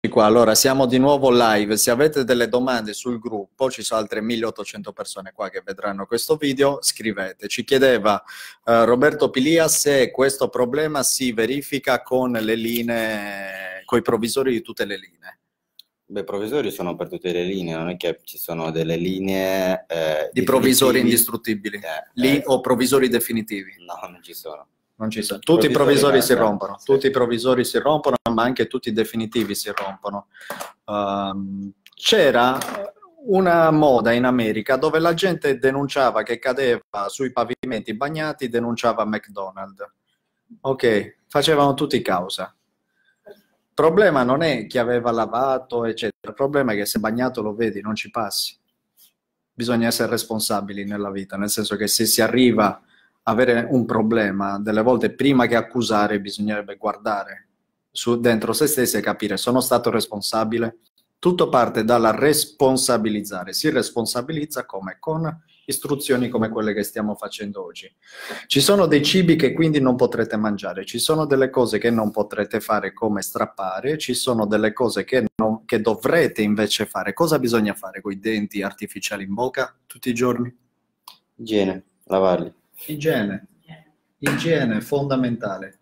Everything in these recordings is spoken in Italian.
qua, allora siamo di nuovo live. Se avete delle domande sul gruppo, ci sono altre 1800 persone qua che vedranno questo video, scrivete. Ci chiedeva Roberto Pilia se questo problema si verifica con le linee, con i provvisori di tutte le linee. Beh, i provvisori sono per tutte le linee, non è che ci sono delle linee di provvisori indistruttibili o provvisori definitivi. No, non ci sono. Non ci sono. Tutti i provvisori si rompono, sì. Tutti i provvisori si rompono, ma anche tutti i definitivi si rompono. C'era una moda in America dove la gente denunciava che cadeva sui pavimenti bagnati, denunciava McDonald's. Ok, facevano tutti causa. Il problema non è chi aveva lavato, eccetera. Il problema è che se bagnato lo vedi, non ci passi. Bisogna essere responsabili nella vita, nel senso che se si arriva avere un problema, delle volte prima che accusare bisognerebbe guardare dentro se stessi e capire: sono stato responsabile? Tutto parte dalla responsabilizzare, si responsabilizza come? Con istruzioni come quelle che stiamo facendo oggi. Ci sono dei cibi che quindi non potrete mangiare, ci sono delle cose che non potrete fare come strappare, ci sono delle cose che dovrete invece fare. Cosa bisogna fare con i denti artificiali in bocca tutti i giorni? Igiene, lavarli. Igiene fondamentale.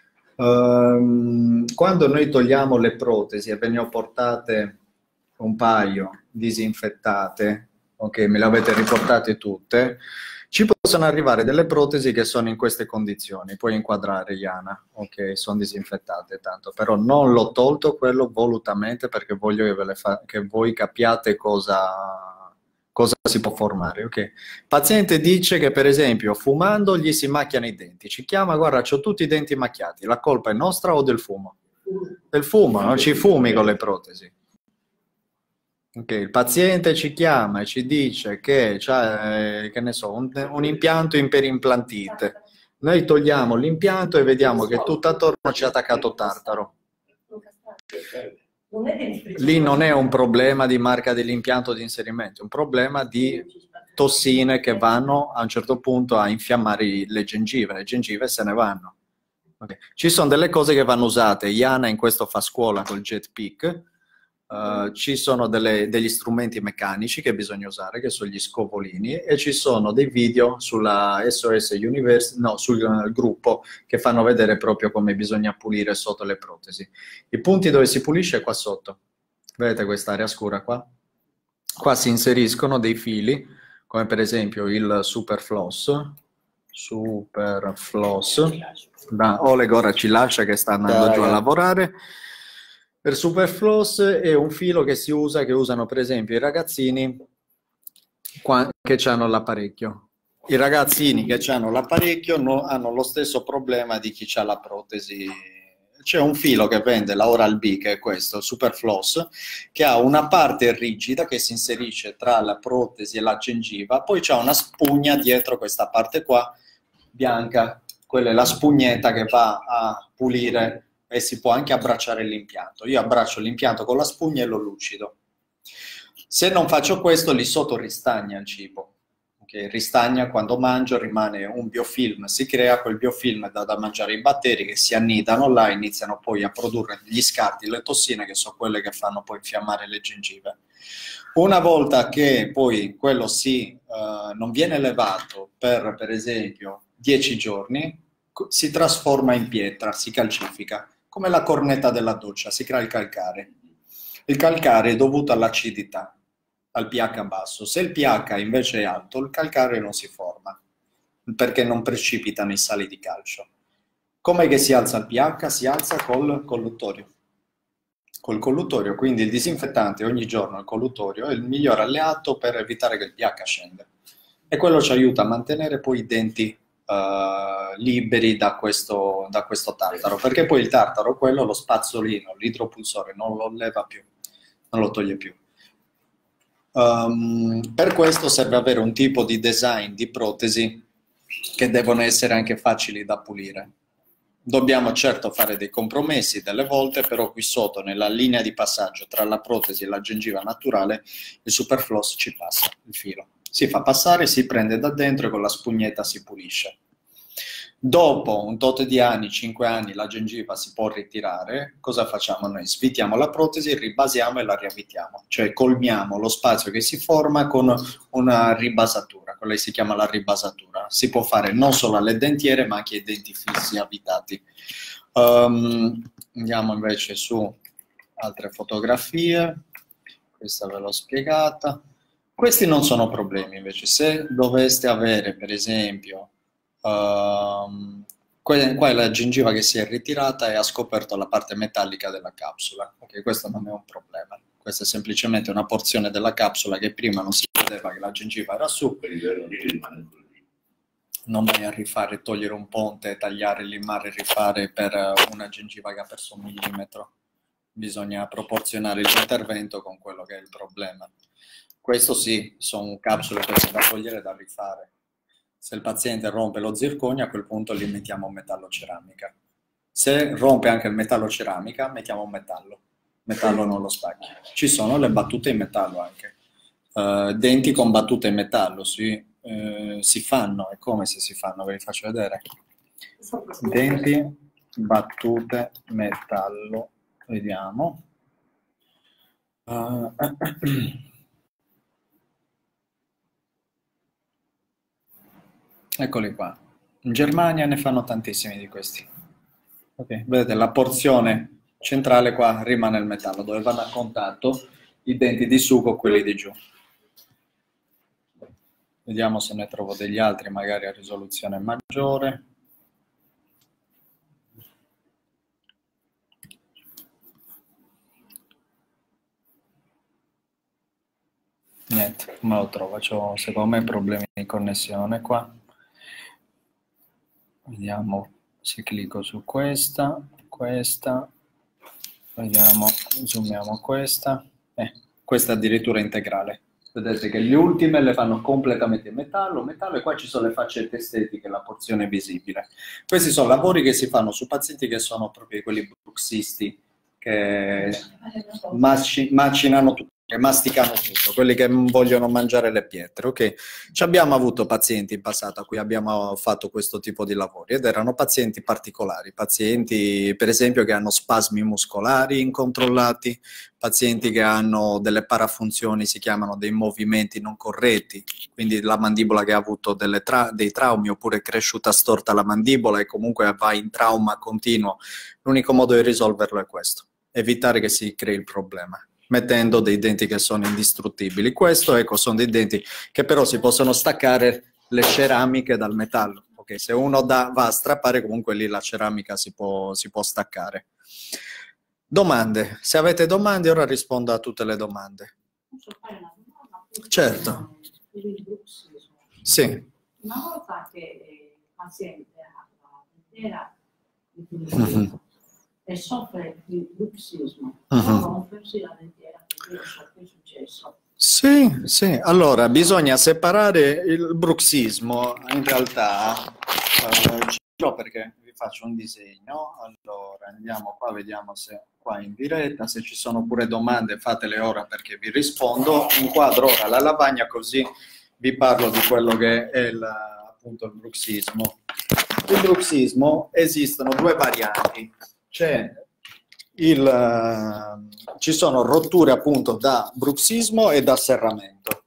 Quando noi togliamo le protesi e ve ne ho portate un paio disinfettate, ok, me le avete riportate tutte, ci possono arrivare delle protesi che sono in queste condizioni. Puoi inquadrare, Iana, ok, sono disinfettate tanto, però non l'ho tolto quello volutamente perché voglio che voi capiate cosa si può formare, ok? Il paziente dice che per esempio fumando gli si macchiano i denti, ci chiama: guarda, ho tutti i denti macchiati, la colpa è nostra o del fumo? Del fumo, non ci fumi con le protesi. Okay. Il paziente ci chiama e ci dice che c'è, che ne so, un impianto in perimplantite. Noi togliamo l'impianto e vediamo che tutto attorno ci è attaccato tartaro. Lì non è un problema di marca dell'impianto di inserimento, è un problema di tossine che vanno a un certo punto a infiammare le gengive se ne vanno. Okay. Ci sono delle cose che vanno usate, Iana in questo fa scuola col Jetpick. Ci sono degli strumenti meccanici che bisogna usare, che sono gli scovolini, e ci sono dei video sulla SOS Universe, no, sul gruppo, che fanno vedere proprio come bisogna pulire sotto le protesi. I punti dove si pulisce è qua sotto. Vedete quest'area scura qua? Qua si inseriscono dei fili, come per esempio il Superfloss. Oleg ora ci lascia che sta andando giù a lavorare. Per Superfloss è un filo che si usa, che usano per esempio i ragazzini che hanno l'apparecchio. I ragazzini che hanno l'apparecchio hanno lo stesso problema di chi ha la protesi. C'è un filo che vende la Oral-B, che è questo, il Superfloss, che ha una parte rigida che si inserisce tra la protesi e la gengiva, poi c'è una spugna dietro questa parte qua, bianca, quella è la spugnetta che va a pulire e si può anche abbracciare l'impianto. Io abbraccio l'impianto con la spugna e lo lucido. Se non faccio questo, lì sotto ristagna il cibo. Okay? Ristagna quando mangio, rimane un biofilm, si crea quel biofilm da mangiare i batteri che si annidano là, iniziano poi a produrre gli scarti, le tossine, che sono quelle che fanno poi infiammare le gengive. Una volta che poi quello non viene levato per esempio 10 giorni, si trasforma in pietra, si calcifica. Come la cornetta della doccia, si crea il calcare. Il calcare è dovuto all'acidità, al pH basso. Se il pH invece è alto, il calcare non si forma, perché non precipitano i sali di calcio. Com'è che si alza il pH? Si alza col colluttorio. Col colluttorio, quindi il disinfettante ogni giorno, il colluttorio, è il miglior alleato per evitare che il pH scenda. E quello ci aiuta a mantenere poi i denti liberi da questo tartaro, perché poi il tartaro, quello, lo spazzolino, l'idropulsore, non lo leva più, non lo toglie più. Per questo serve avere un tipo di design di protesi che devono essere anche facili da pulire. Dobbiamo certo fare dei compromessi delle volte, però qui sotto, nella linea di passaggio tra la protesi e la gengiva naturale, il Superfloss ci passa il filo. Si fa passare, si prende da dentro e con la spugnetta si pulisce. Dopo un tot di anni, 5 anni, la gengiva si può ritirare. Cosa facciamo noi? Svitiamo la protesi, ribasiamo e la riavvitiamo, cioè colmiamo lo spazio che si forma con una ribasatura, quella che si chiama la ribasatura. Si può fare non solo alle dentiere, ma anche ai denti fissi avvitati. Andiamo invece su altre fotografie. Questa ve l'ho spiegata. Questi non sono problemi, invece. Se doveste avere, per esempio, qua è la gengiva che si è ritirata e ha scoperto la parte metallica della capsula. Ok, questo non è un problema. Questa è semplicemente una porzione della capsula che prima non si vedeva, che la gengiva era su. Non vai a rifare, togliere un ponte, tagliare, limare, rifare per una gengiva che ha perso 1 millimetro. Bisogna proporzionare l'intervento con quello che è il problema. Questo sì, sono capsule che sono da togliere e da rifare. Se il paziente rompe lo zirconio, a quel punto gli mettiamo metallo ceramica. Se rompe anche il metallo ceramica, mettiamo un metallo. Metallo non lo spacchi. Ci sono le battute in metallo anche. Denti con battute in metallo, sì. Si fanno, è come se si fanno, ve li faccio vedere. Denti, battute, metallo, vediamo. Eccoli qua. In Germania ne fanno tantissimi di questi. Okay. Vedete, la porzione centrale qua rimane il metallo, dove vanno a contatto i denti di su con quelli di giù. Vediamo se ne trovo degli altri, magari a risoluzione maggiore. Niente, me lo trovo. C'ho, secondo me, problemi di connessione qua. Vediamo se clicco su questa. Vediamo, zoomiamo questa. Questa addirittura integrale. Vedete che le ultime le fanno completamente in metallo, e qua ci sono le faccette estetiche, la porzione visibile. Questi sono lavori che si fanno su pazienti che sono proprio quelli bruxisti, che macinano tutto, che masticano tutto, quelli che vogliono mangiare le pietre. Ok, ci abbiamo avuto pazienti in passato a cui abbiamo fatto questo tipo di lavori ed erano pazienti particolari, pazienti per esempio che hanno spasmi muscolari incontrollati, pazienti che hanno delle parafunzioni, si chiamano dei movimenti non corretti, quindi la mandibola che ha avuto dei traumi oppure è cresciuta storta la mandibola e comunque va in trauma continuo. L'unico modo di risolverlo è questo, evitare che si crei il problema, mettendo dei denti che sono indistruttibili. Questo, ecco, sono dei denti che però si possono staccare le ceramiche dal metallo. Okay, se uno va a strappare, comunque lì la ceramica si può staccare. Domande? Se avete domande, ora rispondo a tutte le domande. Posso fare una domanda? Certo. Il bruxismo. Sì. Una volta che il paziente ha la dentiera e soffre di bruxismo, può rompersi la dentiera, perché so che è successo. Sì, sì. Allora, bisogna separare il bruxismo, in realtà, perché vi faccio un disegno. Allora, andiamo qua, vediamo se qua in diretta, se ci sono pure domande fatele ora perché vi rispondo. Inquadro ora la lavagna così vi parlo di quello che è appunto il bruxismo. Il bruxismo esistono 2 varianti. Ci sono rotture appunto da bruxismo e da serramento.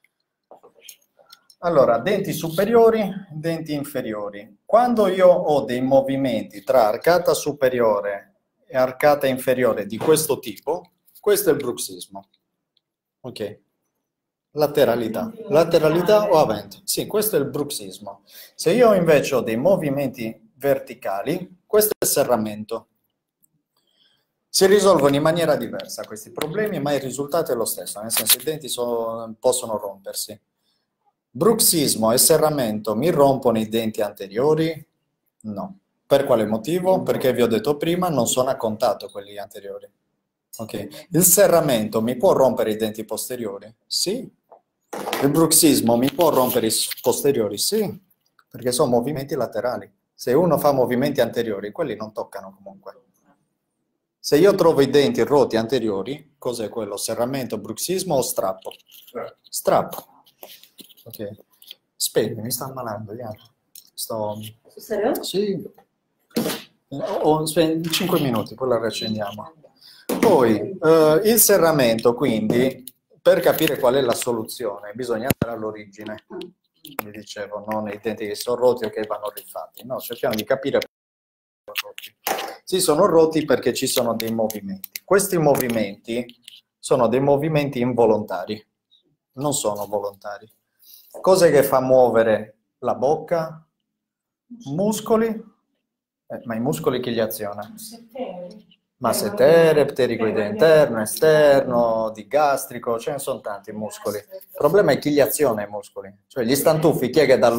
Allora, denti superiori, denti inferiori. Quando io ho dei movimenti tra arcata superiore e arcata inferiore di questo tipo, questo è il bruxismo. Ok? Lateralità o avente. Sì, questo è il bruxismo. Se io invece ho dei movimenti verticali, questo è il serramento. Si risolvono in maniera diversa questi problemi, ma il risultato è lo stesso, nel senso i denti possono rompersi. Bruxismo e serramento mi rompono i denti anteriori? No. Per quale motivo? Perché vi ho detto prima, non sono a contatto quelli anteriori. Ok. Il serramento mi può rompere i denti posteriori? Sì. Il bruxismo mi può rompere i posteriori? Sì. Perché sono movimenti laterali. Se uno fa movimenti anteriori, quelli non toccano comunque. Se io trovo i denti rotti anteriori, cos'è quello? Serramento, bruxismo o strappo? Strappo. Ok. Spegni, mi sta ammalando, Diana. Serio? Sì. Ho 5 minuti, poi la riaccendiamo. Poi, il serramento, quindi, per capire qual è la soluzione, bisogna andare all'origine. Vi dicevo, non i denti che sono rotti o che vanno rifatti. No, cerchiamo di capire perché sono rotti. Si sono rotti perché ci sono dei movimenti. Questi movimenti sono dei movimenti involontari, non sono volontari. Cos'è che fa muovere la bocca? Muscoli? Ma i muscoli chi li aziona? Massetere, ptericoide interno, esterno, digastrico, ce ne sono tanti muscoli. Il problema è chi li aziona i muscoli, cioè gli stantuffi, chi è che dal...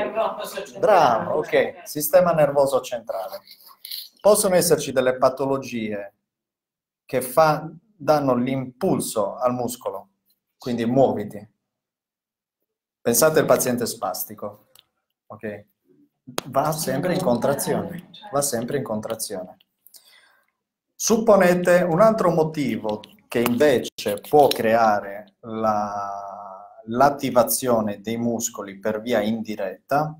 Bravo, ok, sistema nervoso centrale. Possono esserci delle patologie che danno l'impulso al muscolo, quindi muoviti. Pensate al paziente spastico, ok? Va sempre in contrazione, va sempre in contrazione. Supponete un altro motivo che invece può creare l'attivazione dei muscoli per via indiretta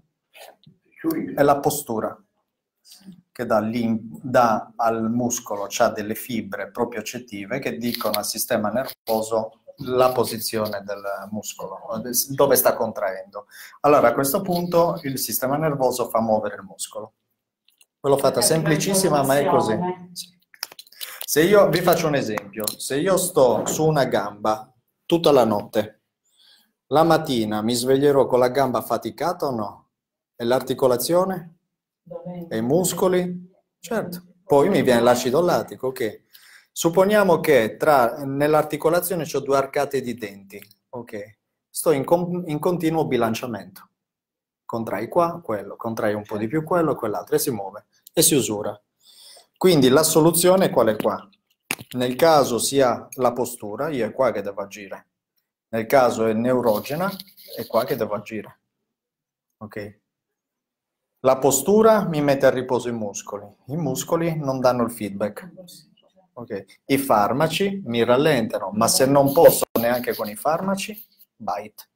è la postura, che dà al muscolo, c'ha delle fibre propriocettive che dicono al sistema nervoso la posizione del muscolo, dove sta contraendo. Allora a questo punto il sistema nervoso fa muovere il muscolo. Ve l'ho fatta semplicissima, ma è così. Sì. Se io vi faccio un esempio, se io sto su una gamba tutta la notte, la mattina mi sveglierò con la gamba affaticata o no? E l'articolazione? E i muscoli? Certo. Poi mi viene l'acido lattico, ok. Supponiamo che nell'articolazione ho 2 arcate di denti, ok. Sto in continuo bilanciamento. Contrai qua, quello, contrai un po' di più quello e quell'altro, e si muove, e si usura. Quindi la soluzione qual è qua? Nel caso sia la postura, io è qua che devo agire. Nel caso è neurogena, è qua che devo agire. Ok? La postura mi mette a riposo i muscoli non danno il feedback. Okay. I farmaci mi rallentano, ma se non posso neanche con i farmaci, bite.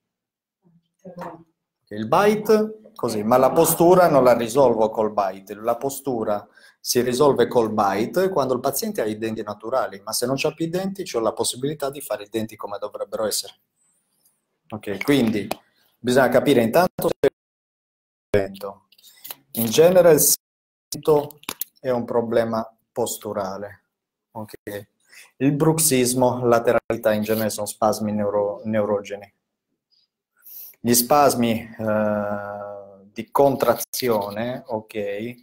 Il bite, così, ma la postura non la risolvo col bite. La postura si risolve col bite quando il paziente ha i denti naturali, ma se non c'ha più i denti, c'ho la possibilità di fare i denti come dovrebbero essere. Ok, quindi bisogna capire intanto se in genere il sento è un problema posturale. Okay. Il bruxismo, lateralità in genere sono spasmi neurogeni. Gli spasmi di contrazione, ok,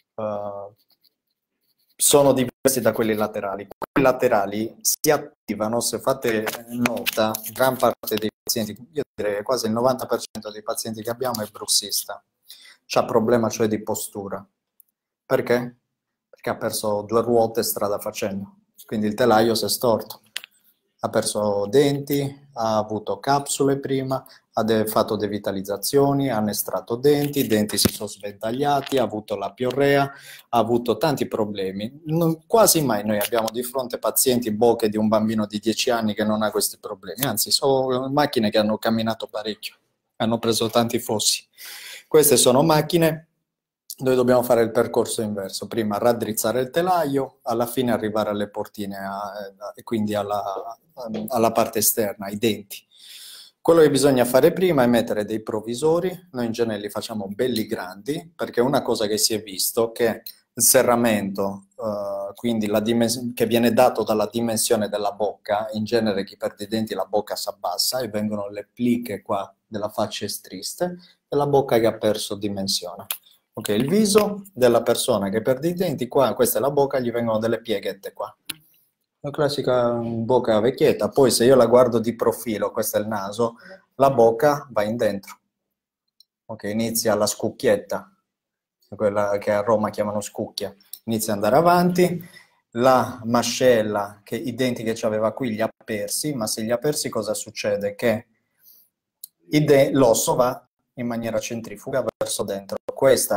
sono diversi da quelli laterali. Quelli laterali si attivano, se fate nota, gran parte dei pazienti, io direi quasi il 90% dei pazienti che abbiamo è bruxista. C'ha problema cioè di postura. Perché? Perché ha perso 2 ruote strada facendo. Quindi il telaio si è storto. Ha perso denti, ha avuto capsule prima, ha fatto devitalizzazioni, hanno estratto denti, i denti si sono sventagliati, ha avuto la piorrea, ha avuto tanti problemi. Quasi mai noi abbiamo di fronte pazienti bocche di un bambino di 10 anni che non ha questi problemi, anzi sono macchine che hanno camminato parecchio, hanno preso tanti fossi. Queste sono macchine dove dobbiamo fare il percorso inverso, prima raddrizzare il telaio, alla fine arrivare alle portine e quindi alla parte esterna, ai denti. Quello che bisogna fare prima è mettere dei provvisori, noi in genere li facciamo belli grandi, perché una cosa che si è visto è che il serramento, quindi che viene dato dalla dimensione della bocca, in genere chi perde i denti la bocca si abbassa e vengono le pliche qua della faccia estriste e la bocca che ha perso dimensione. Ok, il viso della persona che perde i denti, qua, questa è la bocca, gli vengono delle pieghette qua. La classica bocca vecchietta, poi se io la guardo di profilo, questo è il naso, la bocca va in dentro. Ok, inizia la scucchietta, quella che a Roma chiamano scucchia, inizia ad andare avanti, la mascella, che i denti che aveva qui li ha persi, ma se li ha persi cosa succede? Che l'osso va in maniera centrifuga verso dentro. Questa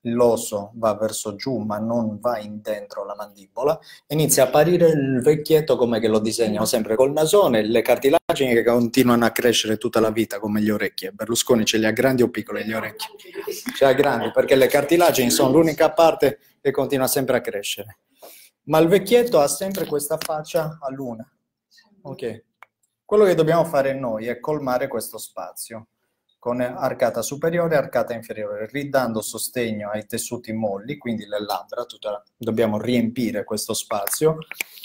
l'osso va verso giù ma non va in dentro la mandibola, inizia a apparire il vecchietto come che lo disegnano sempre col nasone, le cartilagini che continuano a crescere tutta la vita come le orecchie. Berlusconi ce li ha grandi o piccole le orecchie? Ce le ha grandi perché le cartilagini sono l'unica parte che continua sempre a crescere. Ma il vecchietto ha sempre questa faccia a luna. Ok. Quello che dobbiamo fare noi è colmare questo spazio con arcata superiore e arcata inferiore, ridando sostegno ai tessuti molli, quindi le labbra, dobbiamo riempire questo spazio,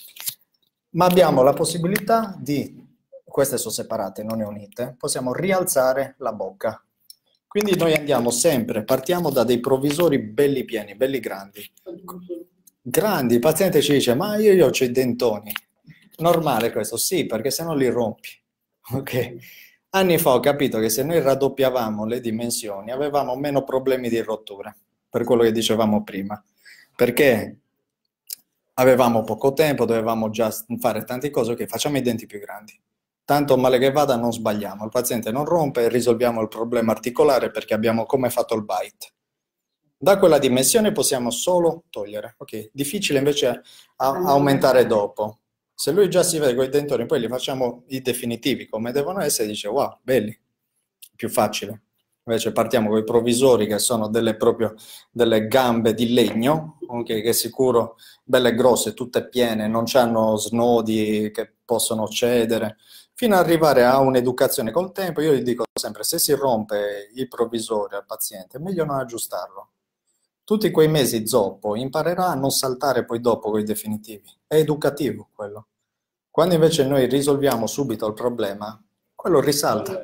ma abbiamo la possibilità di, queste sono separate, non è unite, possiamo rialzare la bocca. Quindi noi andiamo sempre, partiamo da dei provvisori belli pieni, belli grandi. Grandi, il paziente ci dice, ma io ho i dentoni. Normale questo? Sì, perché se no li rompi. Ok? Anni fa ho capito che se noi raddoppiavamo le dimensioni avevamo meno problemi di rottura, per quello che dicevamo prima, perché avevamo poco tempo, dovevamo già fare tante cose, ok, facciamo i denti più grandi. Tanto male che vada non sbagliamo, il paziente non rompe e risolviamo il problema articolare perché abbiamo come fatto il bite. Da quella dimensione possiamo solo togliere, ok? Difficile invece aumentare dopo. Se lui già si vede con i dentoni, poi li facciamo i definitivi come devono essere, dice wow, belli, più facile. Invece partiamo con i provvisori che sono proprio delle gambe di legno, okay, che sicuro belle grosse, tutte piene, non hanno snodi che possono cedere, fino ad arrivare a un'educazione col tempo. Io gli dico sempre, se si rompe il provvisore al paziente, è meglio non aggiustarlo. Tutti quei mesi zoppo imparerà a non saltare poi dopo con i definitivi. È educativo quello. Quando invece noi risolviamo subito il problema, quello risalta.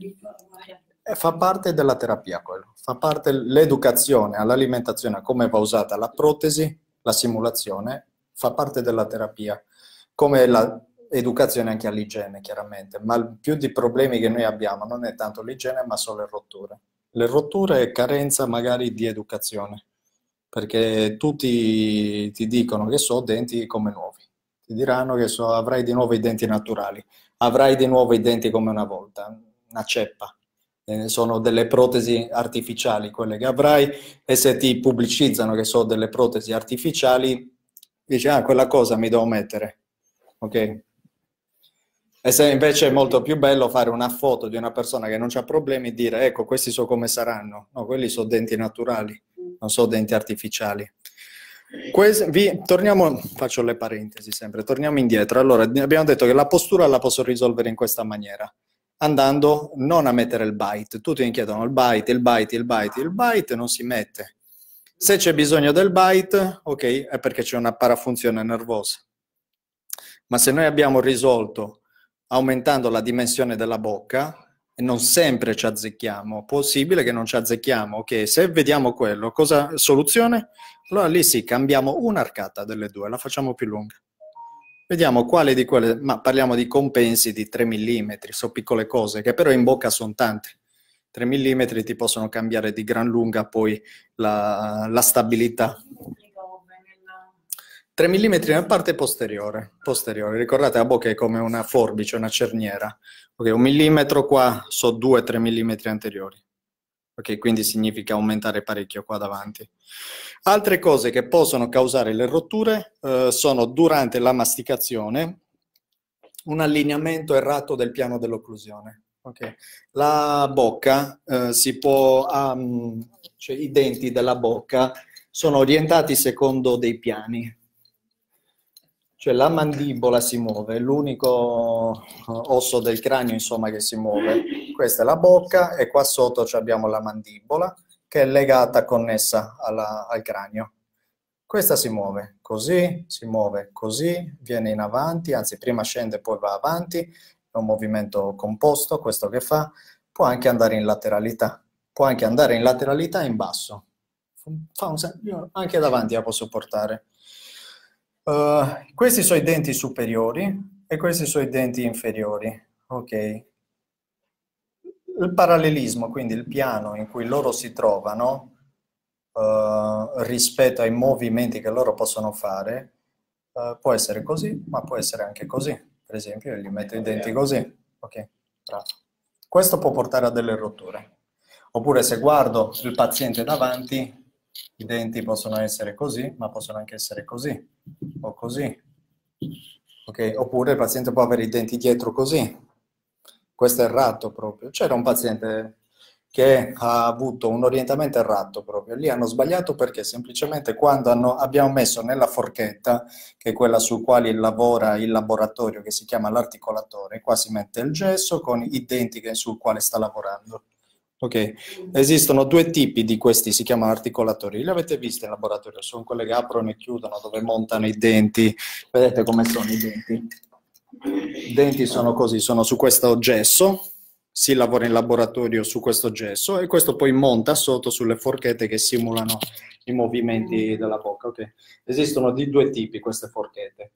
E fa parte della terapia quello. Fa parte l'educazione all'alimentazione, a come va usata la protesi, la simulazione, fa parte della terapia. Come l'educazione anche all'igiene, chiaramente. Ma più di problemi che noi abbiamo non è tanto l'igiene, ma sono le rotture. Le rotture e carenza magari di educazione. Perché tutti ti dicono che so denti come nuovi, ti diranno che avrai di nuovo i denti naturali, avrai di nuovo i denti come una volta, una ceppa, sono delle protesi artificiali quelle che avrai, e se ti pubblicizzano che sono delle protesi artificiali, dici quella cosa mi devo mettere, ok? E se invece è molto più bello fare una foto di una persona che non ha problemi e dire ecco questi so come saranno, no, quelli sono denti naturali, non sono denti artificiali. Torniamo, faccio le parentesi sempre, torniamo indietro. Allora, abbiamo detto che la postura la posso risolvere in questa maniera, andando non a mettere il bite. Tutti mi chiedono il bite, il bite, il bite. Il bite non si mette. Se c'è bisogno del bite, ok, è perché c'è una parafunzione nervosa. Ma se noi abbiamo risolto aumentando la dimensione della bocca, e non sempre ci azzecchiamo, possibile che non ci azzecchiamo, ok, se vediamo quello, soluzione? Allora lì sì, cambiamo un'arcata delle due, la facciamo più lunga. Vediamo quale di quelle, ma parliamo di compensi di 3 mm, sono piccole cose, che però in bocca sono tante. 3 mm ti possono cambiare di gran lunga poi la stabilità. 3 mm nella parte posteriore, ricordate la bocca è come una forbice, una cerniera, ok, 1 millimetro qua sono 2-3 mm anteriori, ok, quindi significa aumentare parecchio qua davanti. Altre cose che possono causare le rotture sono durante la masticazione un allineamento errato del piano dell'occlusione. Okay. La bocca si può, cioè i denti della bocca sono orientati secondo dei piani. Cioè la mandibola si muove, è l'unico osso del cranio insomma che si muove. Questa è la bocca e qua sotto abbiamo la mandibola che è legata, connessa al cranio. Questa si muove così, viene in avanti, anzi prima scende poi va avanti, è un movimento composto questo che fa, può anche andare in lateralità, e in basso. Io anche davanti la posso portare. Questi sono i denti superiori e questi sono i denti inferiori, ok? Il parallelismo, quindi il piano in cui loro si trovano rispetto ai movimenti che loro possono fare, può essere così, ma può essere anche così. Per esempio, io gli metto i denti così, ok? Bravo. Questo può portare a delle rotture. Oppure se guardo il paziente davanti, I denti possono essere così, ma possono anche essere così, o così. Ok? Oppure il paziente può avere i denti dietro così. Questo è errato proprio. C'era un paziente che ha avuto un orientamento errato proprio. Lì hanno sbagliato perché semplicemente quando abbiamo messo nella forchetta, che è quella su quale lavora il laboratorio, che si chiama l'articolatore, qua si mette il gesso con i denti sul quale sta lavorando. Ok, esistono due tipi di questi, si chiamano articolatori. Li avete visti in laboratorio? Sono quelle che aprono e chiudono, dove montano i denti. Vedete come sono i denti? I denti sono così, sono su questo gesso, si lavora in laboratorio su questo gesso e questo poi monta sotto sulle forchette che simulano i movimenti della bocca. Okay. Esistono di due tipi queste forchette,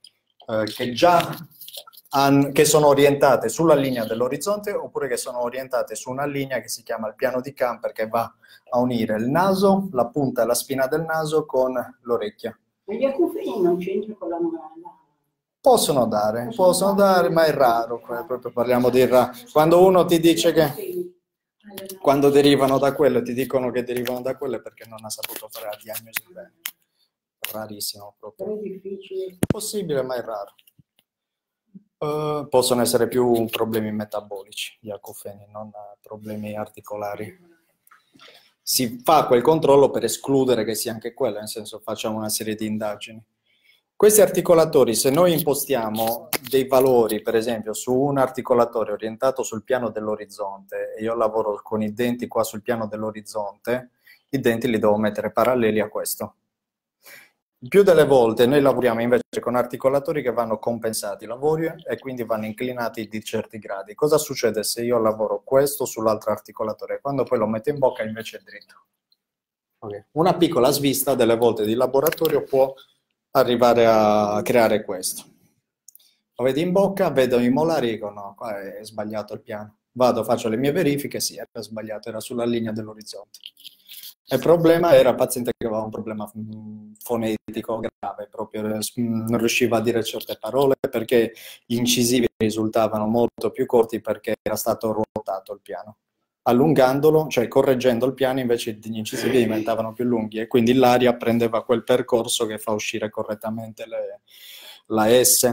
che sono orientate sulla linea dell'orizzonte oppure che sono orientate su una linea che si chiama il piano di Camper, che va a unire il naso, la punta e la spina del naso con l'orecchia. Ma gli acufeni non c'entrano con la mano? Possono dare, ma è raro, proprio parliamo di raro. Quando uno ti dice che quando derivano da quello, ti dicono che derivano da quello, è perché non ha saputo fare la diagnosi bene. Rarissimo proprio. È difficile. Possibile, ma è raro. Possono essere più problemi metabolici gli acufeni, non problemi articolari. Si fa quel controllo per escludere che sia anche quello, nel senso facciamo una serie di indagini. Questi articolatori, se noi impostiamo dei valori, per esempio, su un articolatore orientato sul piano dell'orizzonte, e io lavoro con i denti qua sul piano dell'orizzonte, i denti li devo mettere paralleli a questo. Il più delle volte noi lavoriamo invece con articolatori che vanno compensati, lavori e quindi vanno inclinati di certi gradi. Cosa succede se io lavoro questo sull'altro articolatore? Quando poi lo metto in bocca invece è dritto. Okay. Una piccola svista delle volte di laboratorio può arrivare a creare questo. Lo vedi in bocca, vedo i molari e dico no, qua è sbagliato il piano. Vado, faccio le mie verifiche, sì, era sbagliato, era sulla linea dell'orizzonte. Il problema era il paziente che aveva un problema fonetico grave, proprio non riusciva a dire certe parole perché gli incisivi risultavano molto più corti perché era stato ruotato il piano. Allungandolo, cioè correggendo il piano, invece gli incisivi diventavano più lunghi e quindi l'aria prendeva quel percorso che fa uscire correttamente la S.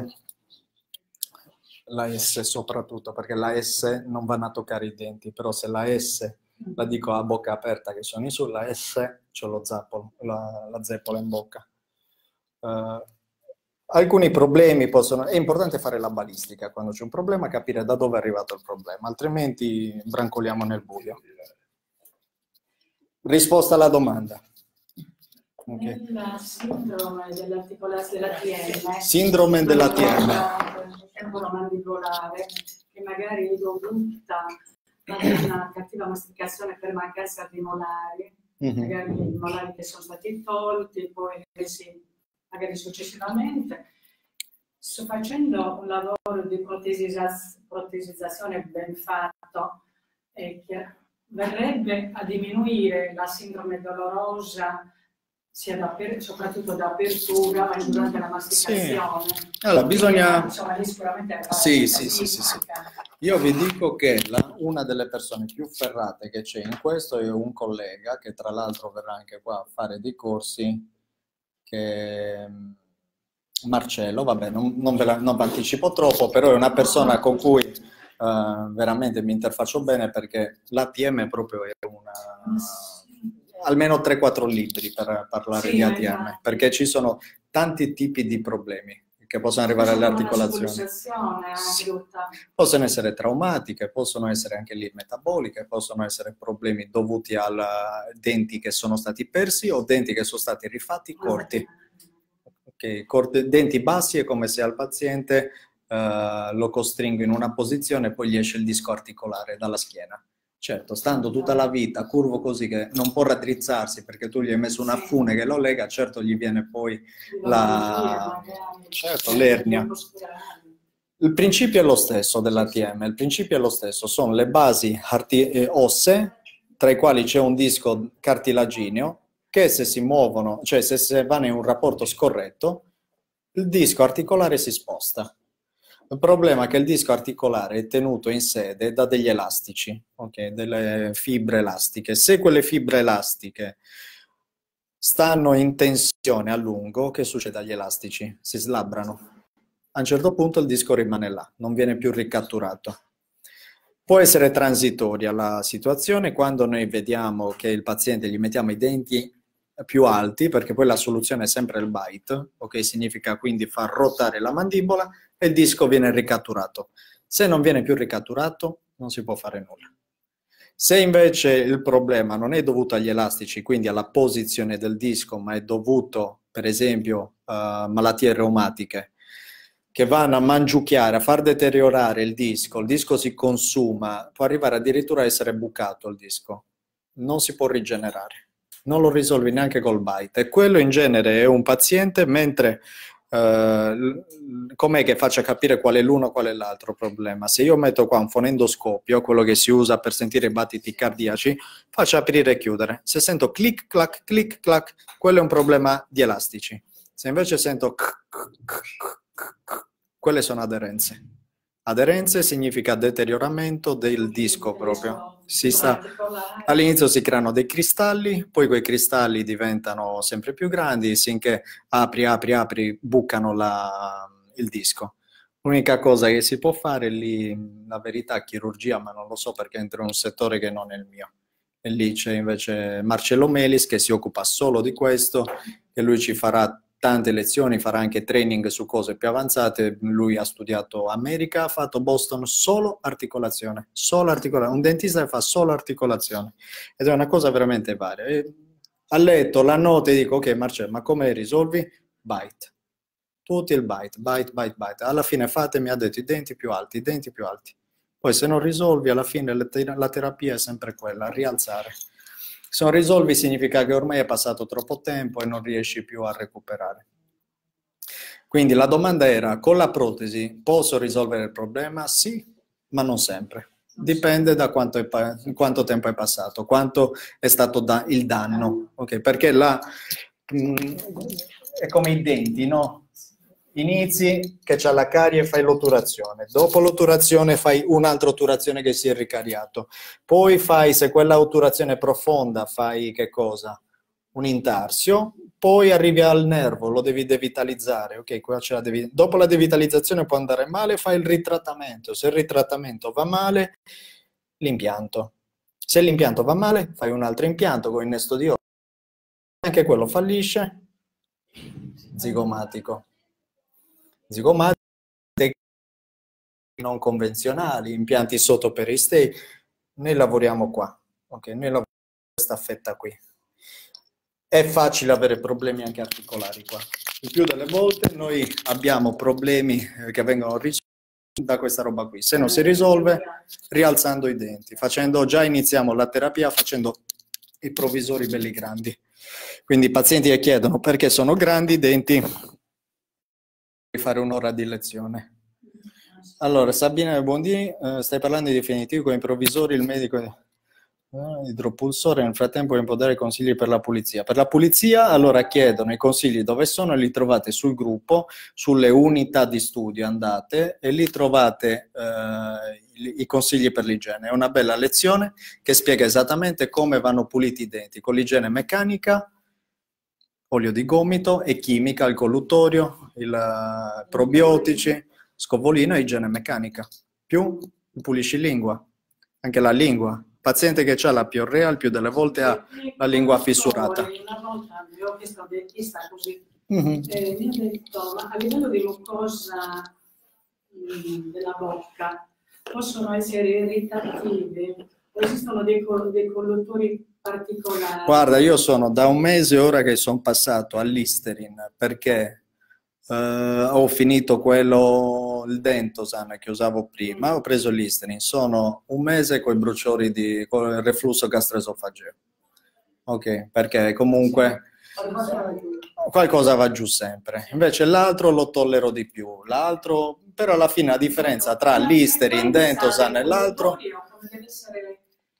La S soprattutto, perché la S non vanno a toccare i denti, però se la S la dico a bocca aperta che sono in su, la S c'ho lo zappolo, la zeppola in bocca. Alcuni problemi è importante fare la balistica quando c'è un problema, capire da dove è arrivato il problema, altrimenti brancoliamo nel buio. Risposta alla domanda. Okay. La sindrome dell'articolazione dell'ATM. Sindrome dell'ATM. Temporomandibolare, che magari è dovuta a una cattiva masticazione per mancanza di molari, magari i molari che sono stati tolti, poi magari successivamente. Sto facendo un lavoro di protesizzazione ben fatto e che verrebbe a diminuire la sindrome dolorosa soprattutto da apertura, ma durante la masticazione. Sì. Allora, bisogna... Insomma, lì sicuramente sì. Io vi dico che una delle persone più ferrate che c'è in questo è un collega, che tra l'altro verrà anche qua a fare dei corsi, che Marcello, vabbè, non vi anticipo troppo, però è una persona con cui veramente mi interfaccio bene perché l'ATM proprio è almeno 3-4 libri per parlare di ATM, perché ci sono tanti tipi di problemi che possono arrivare alle articolazioni. Sì. Possono essere traumatiche, possono essere anche lì metaboliche, possono essere problemi dovuti a denti che sono stati persi o denti che sono stati rifatti corti. Denti bassi è come se al paziente lo costringo in una posizione e poi gli esce il disco articolare dalla schiena. Certo, stando tutta la vita curvo così che non può raddrizzarsi perché tu gli hai messo una fune che lo lega, certo gli viene poi l'ernia. Il principio è lo stesso dell'ATM, il principio è lo stesso, sono le basi ossee tra i quali c'è un disco cartilagineo che se si muovono, cioè se vanno in un rapporto scorretto, il disco articolare si sposta. Il problema è che il disco articolare è tenuto in sede da degli elastici, okay? Delle fibre elastiche. Se quelle fibre elastiche stanno in tensione a lungo, che succede agli elastici? Si slabbrano. A un certo punto il disco rimane là, non viene più ricatturato. Può essere transitoria la situazione quando noi vediamo che il paziente gli mettiamo i denti più alti, perché poi la soluzione è sempre il bite, ok? Significa quindi far ruotare la mandibola e il disco viene ricatturato. Se non viene più ricatturato, non si può fare nulla. Se invece il problema non è dovuto agli elastici, quindi alla posizione del disco, ma è dovuto, per esempio, a malattie reumatiche, che vanno a mangiucchiare, a far deteriorare il disco si consuma, può arrivare addirittura a essere bucato il disco, non si può rigenerare, non lo risolvi neanche col bite. E quello in genere è un paziente, mentre com'è che faccia capire qual è l'uno e qual è l'altro problema? Se io metto qua un fonendoscopio, quello che si usa per sentire i battiti cardiaci, faccio aprire e chiudere. Se sento clic clac, quello è un problema di elastici. Se invece sento quelle sono aderenze. Aderenze significa deterioramento del disco proprio. All'inizio si creano dei cristalli, poi quei cristalli diventano sempre più grandi, finché apri, bucano il disco. L'unica cosa che si può fare lì, la verità, chirurgia, ma non lo so perché entro in un settore che non è il mio. E lì c'è invece Marcello Melis che si occupa solo di questo e lui ci farà tante lezioni, farà anche training su cose più avanzate. Lui ha studiato America, ha fatto Boston solo articolazione, un dentista che fa solo articolazione ed è una cosa veramente varia. E ha letto la nota e dico ok Marcello, ma come risolvi? Bite, tutti il bite, alla fine fatemi, ha detto, i denti più alti, poi se non risolvi alla fine la terapia è sempre quella, rialzare. Se non risolvi significa che ormai è passato troppo tempo e non riesci più a recuperare. Quindi la domanda era, con la protesi posso risolvere il problema? Sì, ma non sempre. Dipende da quanto tempo è passato, quanto è stato il danno. Okay? Perché è come i denti, no? Inizi che c'è la carie e fai l'otturazione, dopo l'otturazione fai un'altra otturazione che si è ricariato, poi fai, se quella otturazione è profonda, fai che cosa? Un intarsio, poi arrivi al nervo, lo devi devitalizzare, ok? Dopo la devitalizzazione può andare male, fai il ritrattamento, se il ritrattamento va male, l'impianto. Se l'impianto va male, fai un altro impianto con innesto di osso, anche quello fallisce, zigomatico non convenzionali, impianti sottoperistei, noi lavoriamo qua, ok? Noi lavoriamo questa fetta qui. È facile avere problemi anche articolari qua. Il più delle volte noi abbiamo problemi che vengono risolti da questa roba qui. Se non si risolve, rialzando i denti, iniziamo la terapia facendo i provvisori belli grandi. Quindi i pazienti che chiedono perché sono grandi i denti, fare un'ora di lezione. Allora, Sabina Bondini, stai parlando di definitivi con i provvisori, il medico idropulsore, nel frattempo può dare consigli per la pulizia. Per la pulizia, allora chiedono i consigli dove sono e li trovate sul gruppo, sulle unità di studio andate e lì trovate i consigli per l'igiene. È una bella lezione che spiega esattamente come vanno puliti i denti, con l'igiene meccanica, olio di gomito e chimica, il colluttorio, probiotici, scovolino e igiene meccanica. Più pulisci lingua, anche la lingua. Il paziente che ha la piorrea il più delle volte ha la lingua fissurata. Una volta mi ho visto un dentista così, mi ha detto, ma a livello di mucosa della bocca possono essere irritativi, esistono dei colluttori particolari. Guarda, io sono da un mese ora che sono passato all'Listerin perché ho finito il Dentosan che usavo prima, ho preso l'Listerin, sono un mese con i bruciori con il reflusso gastroesofageo. Ok, perché comunque qualcosa va giù sempre. Invece l'altro lo tollero di più, però alla fine la differenza tra l'Listerin, Dentosan e l'altro.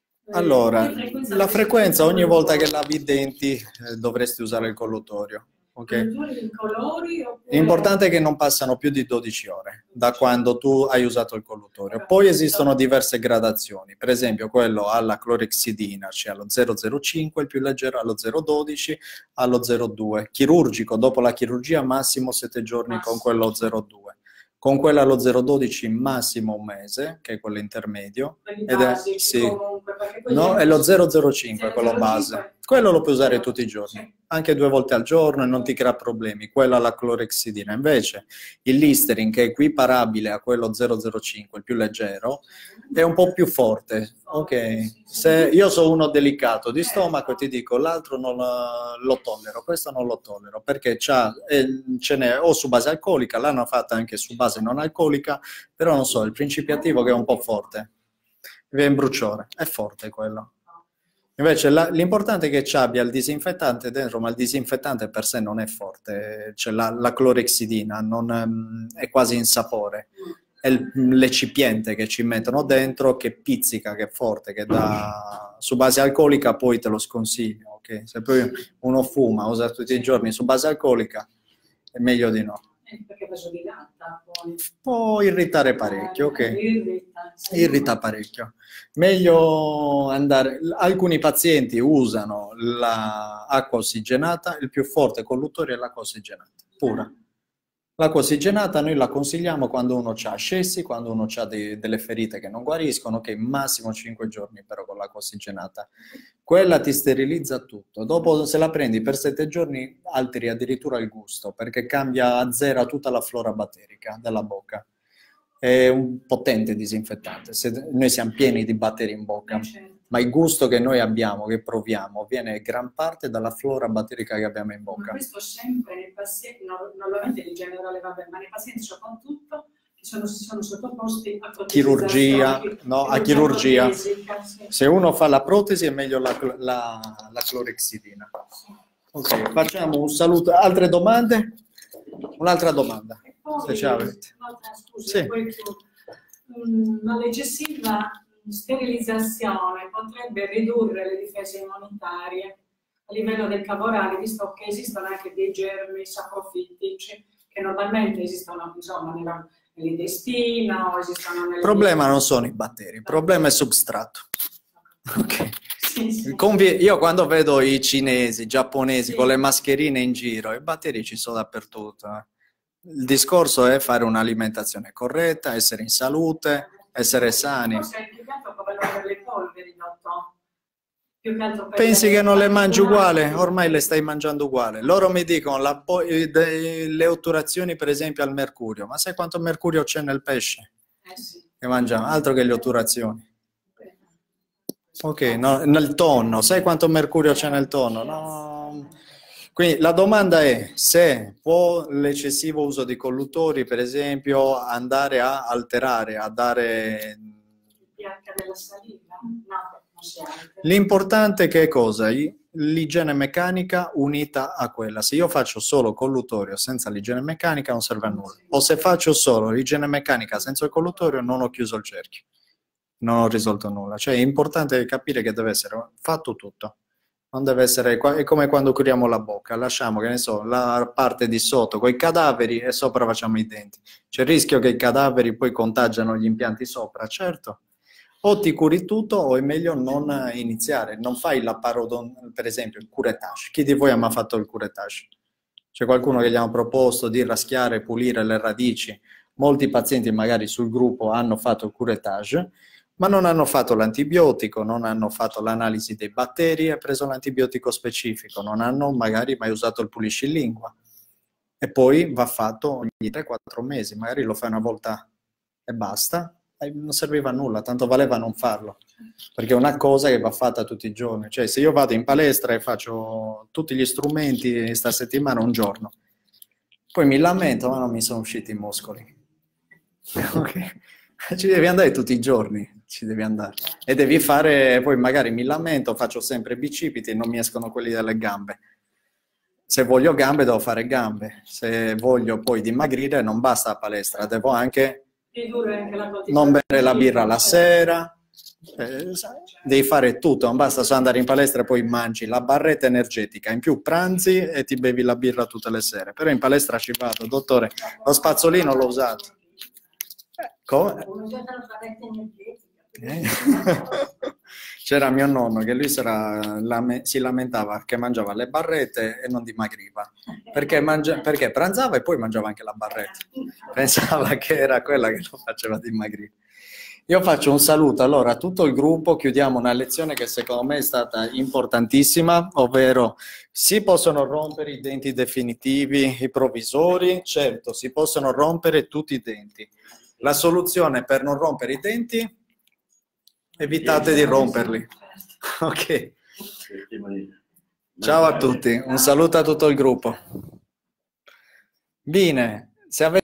Allora, la frequenza ogni volta che lavi i denti dovresti usare il collutorio. ok? Colori oppure... L'importante è che non passano più di 12 ore da quando tu hai usato il collutorio. Poi esistono diverse gradazioni, per esempio quello alla clorexidina, cioè allo 0,05, il più leggero allo 0,12, allo 0,2. Chirurgico, dopo la chirurgia massimo 7 giorni con quello 0,2. Con quella allo 0,12 massimo un mese, che è quello intermedio. Ed è, sì. No, è lo 0,05, quello base. Quello lo puoi usare tutti i giorni, anche 2 volte al giorno e non ti crea problemi. Quella alla clorexidina. Invece il Listerine, che è equiparabile a quello 0,05, il più leggero, è un po' più forte. Ok, se io sono uno delicato di stomaco, ti dico l'altro non lo tollero, questo non lo tollero, perché ce n'è o su base alcolica, l'hanno fatta anche su base non alcolica, però non so, il principio attivo che è un po' forte, viene in bruciore, è forte quello. Invece l'importante è che ci abbia il disinfettante dentro, ma il disinfettante per sé non è forte, cioè la clorexidina non, è quasi insapore. È l'ecipiente che ci mettono dentro che pizzica, che è forte, che dà su base alcolica, poi te lo sconsiglio, ok? Se poi uno fuma, usa tutti i giorni su base alcolica, è meglio di no. Perché vasodilata, poi. Può irritare parecchio, ok? Irrita parecchio. Meglio andare... Alcuni pazienti usano l'acqua ossigenata, il più forte collutore è l'acqua ossigenata, pura. L'acqua ossigenata noi la consigliamo quando uno ha ascessi, quando uno ha delle ferite che non guariscono, che massimo 5 giorni però con l'acqua ossigenata. Quella ti sterilizza tutto. Dopo, se la prendi per 7 giorni, alteri addirittura il gusto, perché cambia, azzera tutta la flora batterica della bocca. È un potente disinfettante. Noi siamo pieni di batteri in bocca, ma il gusto che noi abbiamo, che proviamo, viene gran parte dalla flora batterica che abbiamo in bocca. Ma questo sempre nei pazienti, normalmente in generale va bene, ma nei pazienti soprattutto che si sono sottoposti a chirurgia, no, a chirurgia. Protesica, sì. Se uno fa la protesi è meglio la clorexidina. Ok, facciamo un saluto. Altre domande? Un'altra domanda. Se ce l'avete. Scusa, Sì. Una l'eccessiva sterilizzazione potrebbe ridurre le difese immunitarie a livello del caporale, visto che esistono anche dei germi saprofittici che normalmente esistono, insomma, nell'intestino, esistono nelle... Il problema non sono i batteri, il problema è il substrato. Ok. Sì, sì. Io quando vedo i cinesi, i giapponesi con le mascherine in giro, i batteri ci sono dappertutto. Il discorso è fare un'alimentazione corretta, essere in salute, essere sani. Forse è più che altro come per le polveri, dottor. Più che altro per Pensi che non le mangi uguale? Ormai le stai mangiando uguale. Loro mi dicono le otturazioni per esempio al mercurio. Ma sai quanto mercurio c'è nel pesce? Sì. Che mangiamo? Altro che le otturazioni. Ok, no, nel tonno. Sai quanto mercurio c'è nel tonno? No. Quindi la domanda è se può l'eccessivo uso di colluttori, per esempio, andare a alterare, a dare... Il pH della saliva? No. L'importante è che è cosa? L'igiene meccanica unita a quella. Se io faccio solo collutorio senza l'igiene meccanica non serve a nulla. O se faccio solo l'igiene meccanica senza il collutorio non ho chiuso il cerchio. Non ho risolto nulla. Cioè è importante capire che deve essere fatto tutto. Non deve essere... È come quando curiamo la bocca. Lasciamo, che ne so, la parte di sotto con i cadaveri e sopra facciamo i denti. C'è il rischio che i cadaveri poi contagiano gli impianti sopra, certo. O ti curi tutto o è meglio non iniziare, non fai la per esempio il curettage. Chi di voi ha mai fatto il curettage? C'è qualcuno che gli ha proposto di raschiare e pulire le radici? Molti pazienti magari sul gruppo hanno fatto il curettage, ma non hanno fatto l'antibiotico, non hanno fatto l'analisi dei batteri e preso l'antibiotico specifico, non hanno magari mai usato il puliscilingua. E poi va fatto ogni 3-4 mesi, magari lo fai una volta e basta. Non serviva a nulla, tanto valeva non farlo, perché è una cosa che va fatta tutti i giorni. Cioè se io vado in palestra e faccio tutti gli strumenti sta settimana un giorno, poi mi lamento, ma non mi sono usciti i muscoli. Ok, ci devi andare tutti i giorni, ci devi andare. E devi fare, poi magari mi lamento, faccio sempre bicipiti e non mi escono quelli delle gambe. Se voglio gambe devo fare gambe, se voglio poi dimagrire non basta la palestra, devo anche... non bere la birra la sera, Devi fare tutto, non basta solo andare in palestra e poi mangi la barretta energetica, in più pranzi e ti bevi la birra tutte le sere. Però in palestra ci vado, dottore, lo spazzolino l'ho usato. Come? C'era mio nonno che lui si lamentava che mangiava le barrette e non dimagriva, perché pranzava e poi mangiava anche la barretta, pensava che era quella che lo faceva dimagrire. Io faccio un saluto allora a tutto il gruppo, chiudiamo una lezione che secondo me è stata importantissima, ovvero si possono rompere i denti definitivi, i provvisori, certo, si possono rompere tutti i denti. La soluzione per non rompere i denti, evitate di romperli. Ok. Ciao a tutti, un saluto a tutto il gruppo. Bene, se avete